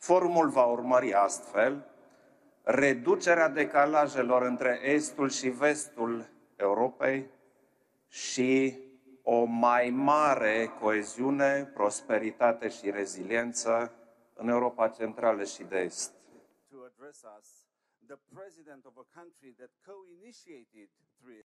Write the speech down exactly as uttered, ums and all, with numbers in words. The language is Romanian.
Forumul va urmări astfel reducerea decalajelor între estul și vestul Europei și o mai mare coeziune, prosperitate și reziliență în Europa Centrală și de Est. To address us, the president of a country that co-initiated three